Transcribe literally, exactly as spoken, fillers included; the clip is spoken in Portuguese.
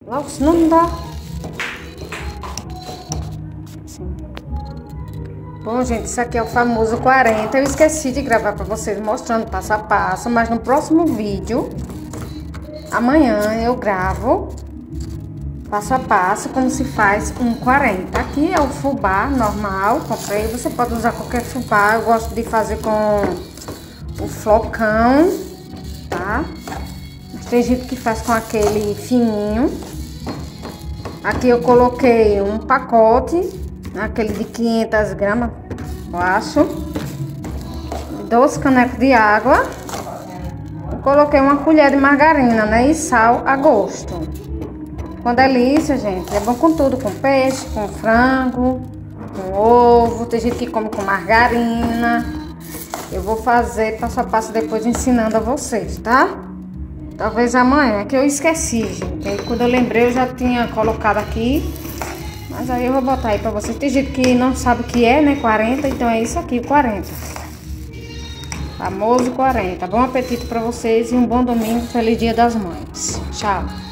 Logo, senão não dá. Assim. Bom, gente, isso aqui é o famoso quarenta. Eu esqueci de gravar pra vocês mostrando passo a passo, mas no próximo vídeo, amanhã, eu gravo passo a passo como se faz um quarenta. Aqui é o fubá normal, comprei. Você pode usar qualquer fubá. Eu gosto de fazer com o flocão, tá? Mas tem gente que faz com aquele fininho. Aqui eu coloquei um pacote, aquele de quinhentas gramas, eu acho. Dois canecos de água. Eu coloquei uma colher de margarina, né? E sal a gosto. Com delícia, gente. É bom com tudo, com peixe, com frango, com ovo. Tem gente que come com margarina. Eu vou fazer passo a passo depois ensinando a vocês, tá? Talvez amanhã, que eu esqueci, gente. Aí quando eu lembrei eu já tinha colocado aqui. Mas aí eu vou botar aí pra vocês. Tem gente que não sabe o que é, né? quarenta, então é isso aqui, quarenta. Famoso quarenta. Bom apetite pra vocês e um bom domingo. Feliz Dia das Mães. Tchau.